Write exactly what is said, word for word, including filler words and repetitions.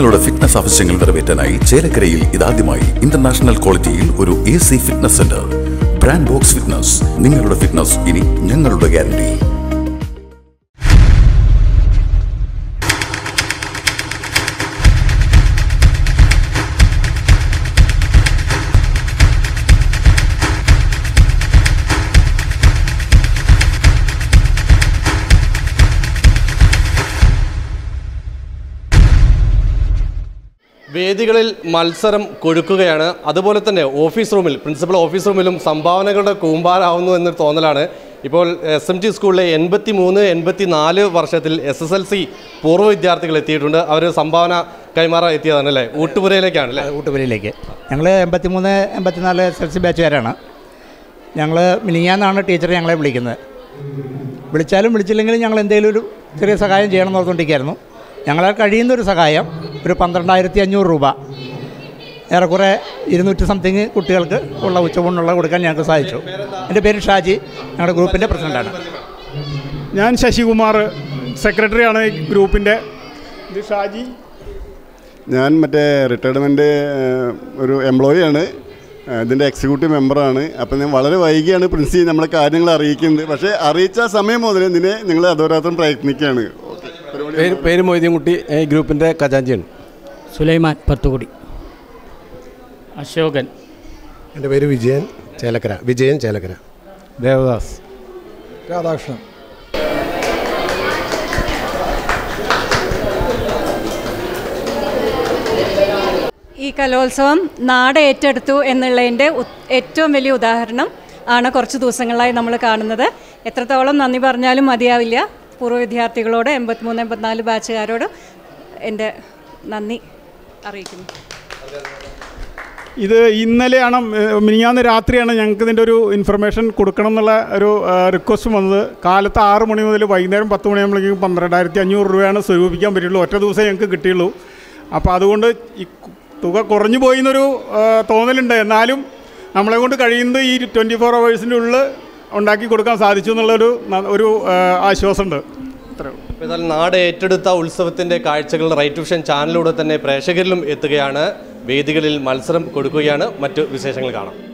നിങ്ങളുടെ ഫിറ്റ്നസ് ആവശ്യങ്ങൾ നിറവേറ്റാനായി ചേലക്കരയിൽ ഇതാദ്യമായി ഇന്റർനാഷണൽ ക്വാളിറ്റിയിൽ ഒരു A C fitness centre. Brand box fitness. നിങ്ങളുടെ ഫിറ്റ്നസ് ഇനി ഞങ്ങളുടെ ഗ്യാരണ്ടി. വേദികളിൽ മത്സരം കൊഴുക്കുകയാണ്. അതുപോലെ തന്നെ ഓഫീസ് റൂമിൽ പ്രിൻസിപ്പൽ ഓഫീസ് റൂമിലും സംഭാവനകളുടെ കൂമ്പാരാവുന്നു എന്നൊരു തോന്നലാണ്. ഇപ്പോൾ എസ് എം ടി സ്കൂളിലെ എൺപത്തി മൂന്ന് എൺപത്തി നാല് വർഷത്തിൽ എസ് എസ് എൽ സി പൂർവ്വ വിദ്യാർത്ഥികൾ എത്തിയിട്ടുണ്ട്. അവർ സംഭാവന കൈമാറാൻ എത്തിയതാണ് അല്ലേ? ഊട്ടുപുരയിലേക്കാണ് അല്ലേ? ഊട്ടുപുരയിലേക്ക് ഞങ്ങൾ എൺപത്തി മൂന്ന് എൺപത്തി നാല് എസ് എൽ സി ബാച്ചുകാരാണ്. ഞങ്ങൾ മിനിങ്ങാന്നാണ് ടീച്ചർ ഞങ്ങളെ വിളിക്കുന്നത്. വിളിച്ചാലും വിളിച്ചില്ലെങ്കിലും ഞങ്ങൾ എന്തെങ്കിലും ഒരു ചെറിയ സഹായം ചെയ്യണം എന്ന് ഓർത്തുകൊണ്ടിരിക്കുകയായിരുന്നു. ഞങ്ങളാൽ കഴിയുന്നൊരു സഹായം ഒരു പന്ത്രണ്ടായിരത്തി അഞ്ഞൂറ് രൂപ ഏറെക്കുറെ ഇരുന്നൂറ്റി സംതിങ് കുട്ടികൾക്ക് ഉള്ള ഉച്ചയൂണിനുള്ള കൊടുക്കാൻ ഞങ്ങൾക്ക് സാധിച്ചു. എൻ്റെ പേര് ഷാജി, ഞങ്ങളുടെ ഗ്രൂപ്പിൻ്റെ പ്രസിഡൻ്റാണ്. ഞാൻ ശശികുമാർ, സെക്രട്ടറിയാണ് ഈ ഗ്രൂപ്പിൻ്റെ. ഇത് ഷാജി. ഞാൻ മറ്റേ റിട്ടയർമെൻറ്റ് ഒരു എംപ്ലോയിയാണ്, ഇതിൻ്റെ എക്സിക്യൂട്ടീവ് മെമ്പറാണ്. അപ്പം ഞാൻ വളരെ വൈകിയാണ് പ്രിൻസി നമ്മളെ കാര്യങ്ങൾ അറിയിക്കുന്നത്. പക്ഷേ അറിയിച്ച സമയം മുതൽ ഇതിനെ നിങ്ങൾ അധോരാത്രം പ്രയത്നിക്കുകയാണ്. പേര് പേര് മൊയ്തീൻകുട്ടി, ഗ്രൂപ്പിൻ്റെ ഖജാൻജിയാണ്. സുലൈമാൻ പത്തുകുടി. അശോകൻ. എൻ്റെ പേര് വിജയൻ, ചേലക്കര. വിജയൻ, ചേലക്കര. ദേവദാസ്. രാധാകൃഷ്ണൻ. ഈ കലോത്സവം നാട് ഏറ്റെടുത്തു എന്നുള്ളതിൻ്റെ ഏറ്റവും വലിയ ഉദാഹരണം ആണ് കുറച്ച് ദിവസങ്ങളായി നമ്മൾ കാണുന്നത്. എത്രത്തോളം നന്ദി പറഞ്ഞാലും മതിയാവില്ല. പൂർവ്വ വിദ്യാർത്ഥികളോട്, എൺപത്തിമൂന്ന് എൺപത്തിനാല് ബാച്ചുകാരോട് എൻ്റെ നന്ദി അറിയിക്കുന്നു. ഇത് ഇന്നലെയാണ്, മിനിഞ്ഞാന്ന് രാത്രിയാണ് ഞങ്ങൾക്ക് ഇതിൻ്റെ ഒരു ഇൻഫർമേഷൻ കൊടുക്കണം എന്നുള്ള ഒരു റിക്വസ്റ്റ് വന്നത്. കാലത്ത് ആറ് മണി മുതൽ വൈകുന്നേരം പത്ത് മണിയാകുമ്പോഴേക്കും പന്ത്രണ്ടായിരത്തി അഞ്ഞൂറ് രൂപയാണ് സ്വരൂപിക്കാൻ പറ്റുള്ളൂ. ഒറ്റ ദിവസം ഞങ്ങൾക്ക് കിട്ടിയുള്ളൂ. അപ്പോൾ അതുകൊണ്ട് ഈ തുക കുറഞ്ഞു പോയി എന്നൊരു തോന്നലുണ്ട്. എന്നാലും നമ്മളെ കൊണ്ട് കഴിയുന്നത് ഈ ട്വൻറ്റി ഫോർ അവേഴ്സിൻ്റെ ഉള്ളിൽ ഉണ്ടാക്കി കൊടുക്കാൻ സാധിച്ചു എന്നുള്ളൊരു ഒരു ആശ്വാസമുണ്ട്. എന്നാൽ നാട് ഏറ്റെടുത്ത ഉത്സവത്തിൻ്റെ കാഴ്ചകൾ റൈറ്റ് വിഷൻ ചാനലിലൂടെ തന്നെ പ്രേക്ഷകരിലും എത്തുകയാണ്. വേദികളിൽ മത്സരം കൊടുക്കുകയാണ്. മറ്റു വിശേഷങ്ങൾ കാണാം.